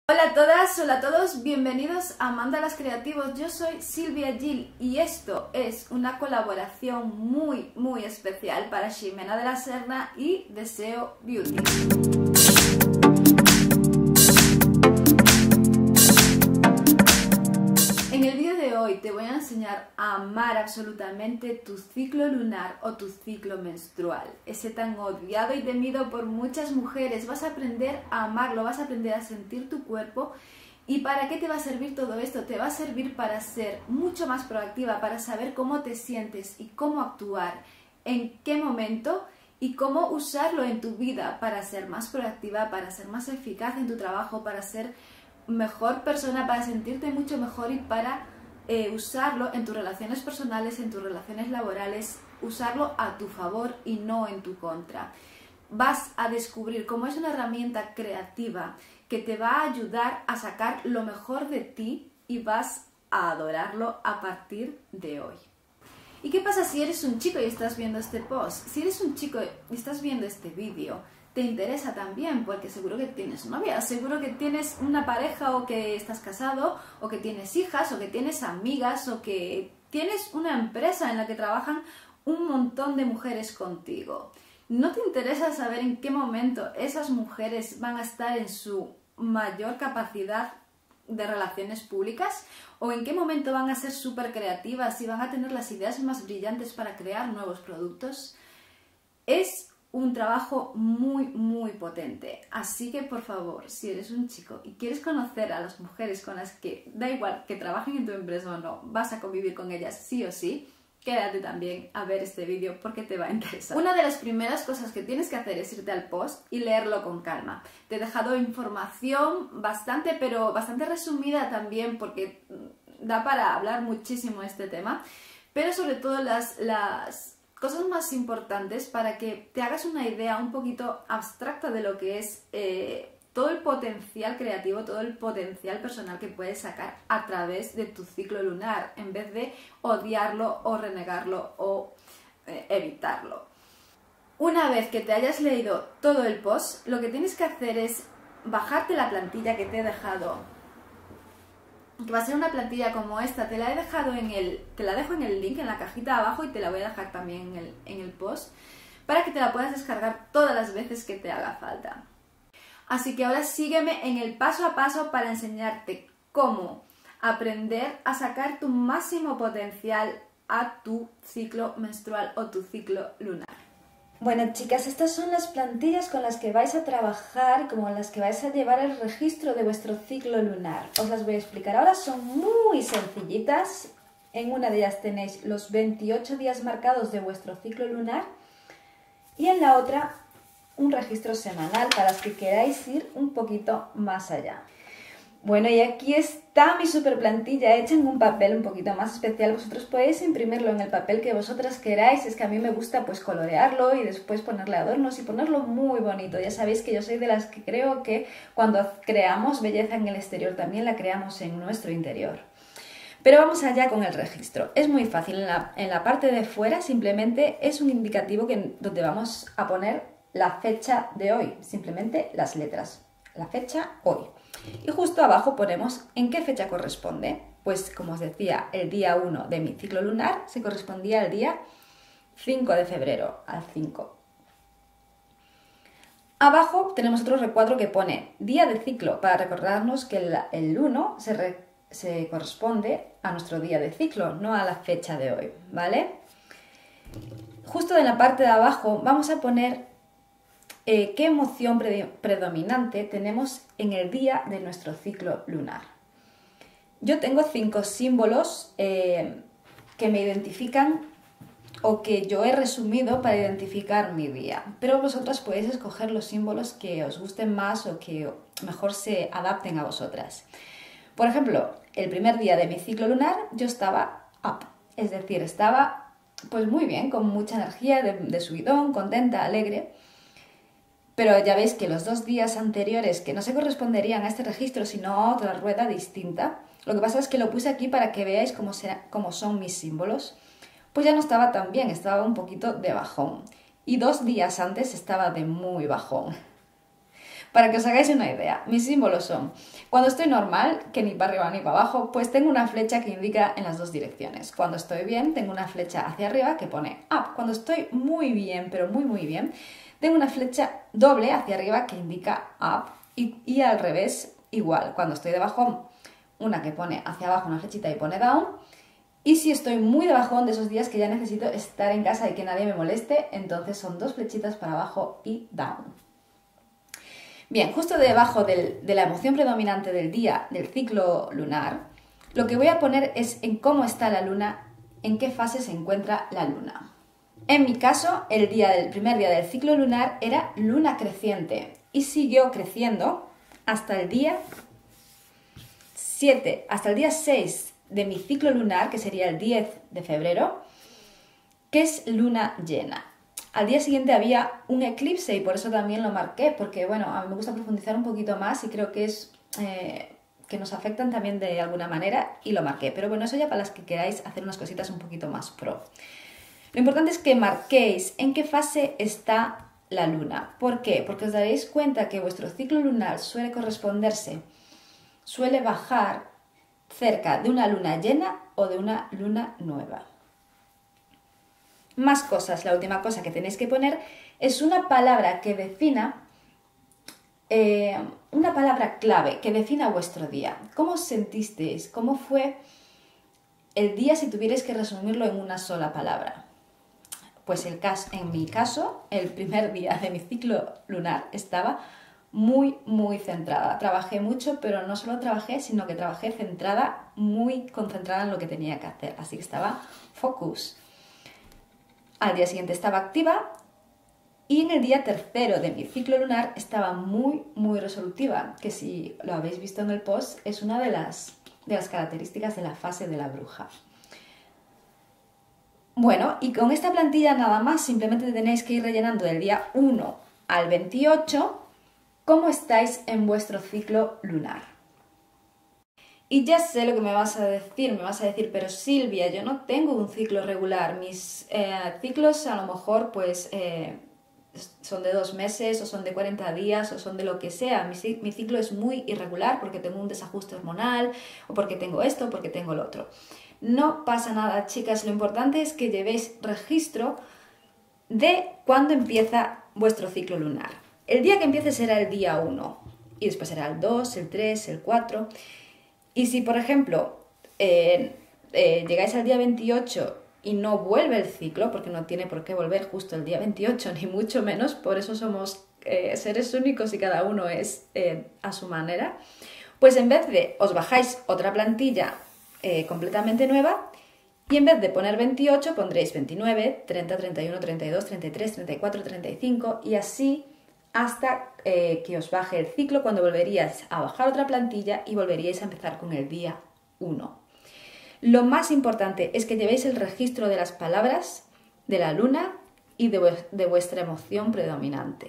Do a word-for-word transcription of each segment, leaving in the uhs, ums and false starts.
Hola a todas, hola a todos, bienvenidos a Mandalas Creativos. Yo soy Silvia Gil y esto es una colaboración muy muy especial para Ximena de la Serna y Deseo Beauty. En el vídeo de hoy te voy a enseñar a amar absolutamente tu ciclo lunar o tu ciclo menstrual, ese tan odiado y temido por muchas mujeres. Vas a aprender a amarlo, vas a aprender a sentir tu cuerpo. ¿Y para qué te va a servir todo esto? Te va a servir para ser mucho más proactiva, para saber cómo te sientes y cómo actuar, en qué momento y cómo usarlo en tu vida para ser más proactiva, para ser más eficaz en tu trabajo, para ser mejor persona, para sentirte mucho mejor y para eh, usarlo en tus relaciones personales, en tus relaciones laborales, usarlo a tu favor y no en tu contra. Vas a descubrir cómo es una herramienta creativa que te va a ayudar a sacar lo mejor de ti y vas a adorarlo a partir de hoy. ¿Y qué pasa si eres un chico y estás viendo este post? Si eres un chico y estás viendo este vídeo, te interesa también, porque seguro que tienes novia, seguro que tienes una pareja, o que estás casado, o que tienes hijas, o que tienes amigas, o que tienes una empresa en la que trabajan un montón de mujeres contigo. ¿No te interesa saber en qué momento esas mujeres van a estar en su mayor capacidad de relaciones públicas? ¿O en qué momento van a ser súper creativas y van a tener las ideas más brillantes para crear nuevos productos? Es un trabajo muy muy potente, así que por favor, si eres un chico y quieres conocer a las mujeres con las que, da igual que trabajen en tu empresa o no, vas a convivir con ellas sí o sí, quédate también a ver este vídeo porque te va a interesar. Una de las primeras cosas que tienes que hacer es irte al post y leerlo con calma. Te he dejado información bastante, pero bastante resumida también, porque da para hablar muchísimo este tema, pero sobre todo las... las cosas más importantes para que te hagas una idea un poquito abstracta de lo que es eh, todo el potencial creativo, todo el potencial personal que puedes sacar a través de tu ciclo lunar, en vez de odiarlo o renegarlo o eh, evitarlo. Una vez que te hayas leído todo el post, lo que tienes que hacer es bajarte la plantilla que te he dejado, que va a ser una plantilla como esta. Te la he dejado en el, te la dejo en el link, en la cajita de abajo, y te la voy a dejar también en el, en el post, para que te la puedas descargar todas las veces que te haga falta. Así que ahora sígueme en el paso a paso para enseñarte cómo aprender a sacar tu máximo potencial a tu ciclo menstrual o tu ciclo lunar. Bueno, chicas, estas son las plantillas con las que vais a trabajar, como las que vais a llevar el registro de vuestro ciclo lunar. Os las voy a explicar ahora, son muy sencillitas. En una de ellas tenéis los veintiocho días marcados de vuestro ciclo lunar y en la otra un registro semanal para las que queráis ir un poquito más allá. Bueno, y aquí está mi super plantilla hecha en un papel un poquito más especial. Vosotros podéis imprimirlo en el papel que vosotras queráis. Es que a mí me gusta pues colorearlo y después ponerle adornos y ponerlo muy bonito. Ya sabéis que yo soy de las que creo que cuando creamos belleza en el exterior también la creamos en nuestro interior. Pero vamos allá con el registro. Es muy fácil. En la, en la parte de fuera simplemente es un indicativo que, donde vamos a poner la fecha de hoy. Simplemente las letras. La fecha hoy. Y justo abajo ponemos en qué fecha corresponde. Pues como os decía, el día uno de mi ciclo lunar se correspondía al día cinco de febrero, al cinco. Abajo tenemos otro recuadro que pone día de ciclo, para recordarnos que el, el uno se, re, se corresponde a nuestro día de ciclo, no a la fecha de hoy, ¿vale? Justo en la parte de abajo vamos a poner Eh, qué emoción predominante tenemos en el día de nuestro ciclo lunar. Yo tengo cinco símbolos eh, que me identifican o que yo he resumido para identificar mi día, pero vosotras podéis escoger los símbolos que os gusten más o que mejor se adapten a vosotras. Por ejemplo, el primer día de mi ciclo lunar yo estaba up, es decir, estaba pues muy bien, con mucha energía, de, de subidón, contenta, alegre. Pero ya veis que los dos días anteriores, que no se corresponderían a este registro, sino a otra rueda distinta, lo que pasa es que lo puse aquí para que veáis cómo, sea, cómo son mis símbolos, pues ya no estaba tan bien, estaba un poquito de bajón. Y dos días antes estaba de muy bajón. Para que os hagáis una idea, mis símbolos son, cuando estoy normal, que ni para arriba ni para abajo, pues tengo una flecha que indica en las dos direcciones. Cuando estoy bien, tengo una flecha hacia arriba que pone up. Cuando estoy muy bien, pero muy muy bien, tengo una flecha doble hacia arriba que indica up y, y al revés igual. Cuando estoy de bajón, una que pone hacia abajo una flechita y pone down. Y si estoy muy de bajón de esos días que ya necesito estar en casa y que nadie me moleste, entonces son dos flechitas para abajo y down. Bien, justo debajo del, de la emoción predominante del día del ciclo lunar, lo que voy a poner es en cómo está la luna, en qué fase se encuentra la luna. En mi caso, el, día del, primer día del ciclo lunar era luna creciente y siguió creciendo hasta el día siete, hasta el día seis de mi ciclo lunar, que sería el diez de febrero, que es luna llena. Al día siguiente había un eclipse y por eso también lo marqué, porque bueno, a mí me gusta profundizar un poquito más y creo que es eh, que nos afectan también de alguna manera y lo marqué. Pero bueno, eso ya para las que queráis hacer unas cositas un poquito más pro. Lo importante es que marquéis en qué fase está la luna. ¿Por qué? Porque os daréis cuenta que vuestro ciclo lunar suele corresponderse, suele bajar cerca de una luna llena o de una luna nueva. Más cosas, la última cosa que tenéis que poner es una palabra que defina, eh, una palabra clave que defina vuestro día. ¿Cómo os sentisteis? ¿Cómo fue el día si tuvierais que resumirlo en una sola palabra? Pues el caso, en mi caso, el primer día de mi ciclo lunar estaba muy, muy centrada. Trabajé mucho, pero no solo trabajé, sino que trabajé centrada, muy concentrada en lo que tenía que hacer. Así que estaba focus. Al día siguiente estaba activa y en el día tercero de mi ciclo lunar estaba muy, muy resolutiva, que si lo habéis visto en el post es una de las, de las características de la fase de la bruja. Bueno, y con esta plantilla nada más, simplemente tenéis que ir rellenando del día uno al veintiocho cómo estáis en vuestro ciclo lunar. Y ya sé lo que me vas a decir, me vas a decir, pero Silvia, yo no tengo un ciclo regular, mis eh, ciclos a lo mejor pues eh, son de dos meses o son de cuarenta días o son de lo que sea, mi, mi ciclo es muy irregular porque tengo un desajuste hormonal o porque tengo esto o porque tengo lo otro. No pasa nada, chicas, lo importante es que llevéis registro de cuándo empieza vuestro ciclo lunar. El día que empiece será el día uno y después será el dos, el tres, el cuatro... Y si, por ejemplo, eh, eh, llegáis al día veintiocho y no vuelve el ciclo, porque no tiene por qué volver justo el día veintiocho, ni mucho menos, por eso somos eh, seres únicos y cada uno es eh, a su manera, pues en vez de os bajáis otra plantilla eh, completamente nueva y en vez de poner veintiocho pondréis veintinueve, treinta, treinta y uno, treinta y dos, treinta y tres, treinta y cuatro, treinta y cinco y así hasta eh, que os baje el ciclo, cuando volveríais a bajar otra plantilla y volveríais a empezar con el día uno. Lo más importante es que llevéis el registro de las palabras, de la luna y de, de vuestra emoción predominante.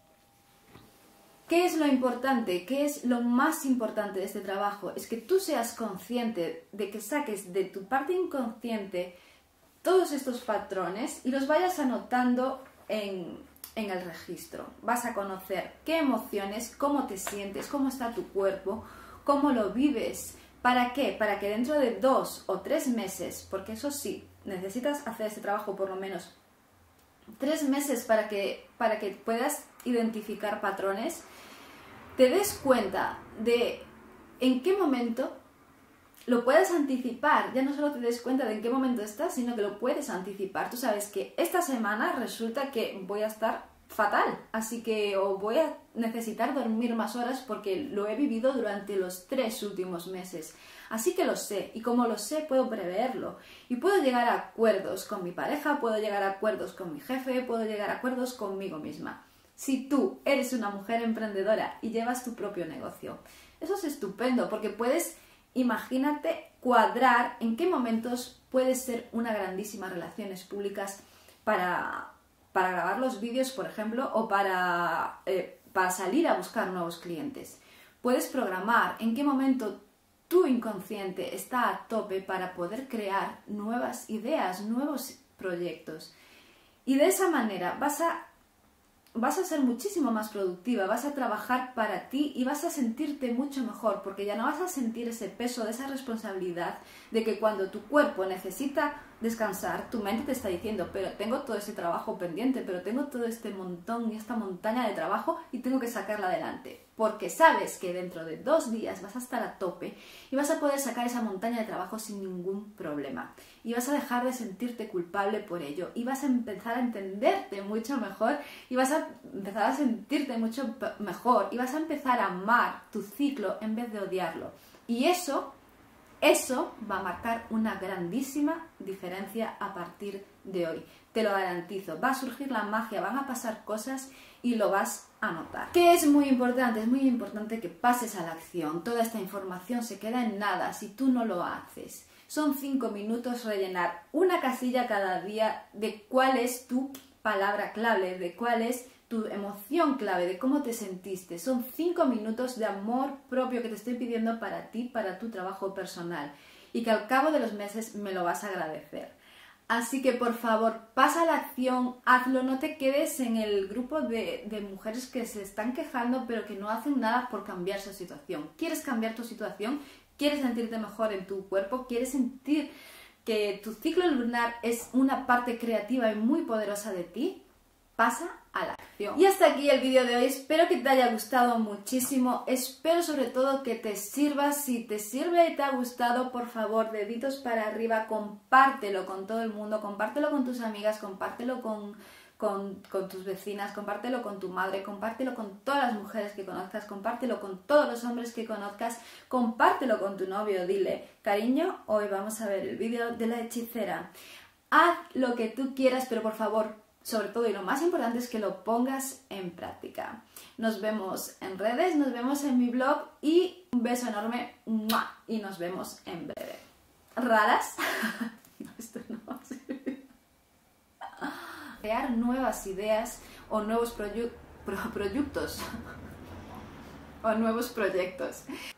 ¿Qué es lo importante? ¿Qué es lo más importante de este trabajo? Es que tú seas consciente de que saques de tu parte inconsciente todos estos patrones y los vayas anotando en... en el registro. Vas a conocer qué emociones, cómo te sientes, cómo está tu cuerpo, cómo lo vives. ¿Para qué? Para que dentro de dos o tres meses, porque eso sí, necesitas hacer este trabajo por lo menos tres meses para que, para que puedas identificar patrones, te des cuenta de en qué momento lo puedes anticipar. Ya no solo te des cuenta de en qué momento estás, sino que lo puedes anticipar. Tú sabes que esta semana resulta que voy a estar fatal, así que o voy a necesitar dormir más horas porque lo he vivido durante los tres últimos meses. Así que lo sé, y como lo sé puedo preverlo y puedo llegar a acuerdos con mi pareja, puedo llegar a acuerdos con mi jefe, puedo llegar a acuerdos conmigo misma. Si tú eres una mujer emprendedora y llevas tu propio negocio, eso es estupendo porque puedes, imagínate, cuadrar en qué momentos puedes ser una grandísima relaciones públicas para, para grabar los vídeos, por ejemplo, o para, eh, para salir a buscar nuevos clientes. Puedes programar en qué momento tu inconsciente está a tope para poder crear nuevas ideas, nuevos proyectos. Y de esa manera vas a, vas a ser muchísimo más productiva, vas a trabajar para ti y vas a sentirte mucho mejor, porque ya no vas a sentir ese peso de esa responsabilidad de que cuando tu cuerpo necesita descansar, tu mente te está diciendo, pero tengo todo ese trabajo pendiente, pero tengo todo este montón y esta montaña de trabajo y tengo que sacarla adelante. Porque sabes que dentro de dos días vas a estar a tope y vas a poder sacar esa montaña de trabajo sin ningún problema. Y vas a dejar de sentirte culpable por ello y vas a empezar a entenderte mucho mejor y vas a empezar a sentirte mucho mejor y vas a empezar a amar tu ciclo en vez de odiarlo. Y eso... Eso va a marcar una grandísima diferencia a partir de hoy. Te lo garantizo. Va a surgir la magia, van a pasar cosas y lo vas a notar. ¿Qué es muy importante? Es muy importante que pases a la acción. Toda esta información se queda en nada si tú no lo haces. Son cinco minutos rellenar una casilla cada día de cuál es tu palabra clave, de cuál es tu emoción clave, de cómo te sentiste. Son cinco minutos de amor propio que te estoy pidiendo para ti, para tu trabajo personal y que al cabo de los meses me lo vas a agradecer. Así que por favor, pasa a la acción, hazlo, no te quedes en el grupo de, de mujeres que se están quejando pero que no hacen nada por cambiar su situación. ¿Quieres cambiar tu situación? ¿Quieres sentirte mejor en tu cuerpo? ¿Quieres sentir que tu ciclo lunar es una parte creativa y muy poderosa de ti? Pasa a la acción. Y hasta aquí el vídeo de hoy. Espero que te haya gustado muchísimo. Espero sobre todo que te sirva. Si te sirve y te ha gustado, por favor, deditos para arriba, compártelo con todo el mundo, compártelo con tus amigas, compártelo con, con, con tus vecinas, compártelo con tu madre, compártelo con todas las mujeres que conozcas, compártelo con todos los hombres que conozcas, compártelo con tu novio. Dile, cariño, hoy vamos a ver el vídeo de la hechicera. Haz lo que tú quieras, pero por favor, sobre todo y lo más importante es que lo pongas en práctica. Nos vemos en redes, nos vemos en mi blog y un beso enorme y nos vemos en breve. ¿Raras? No, esto no va a servir. Crear nuevas ideas o nuevos proyectos o nuevos proyectos.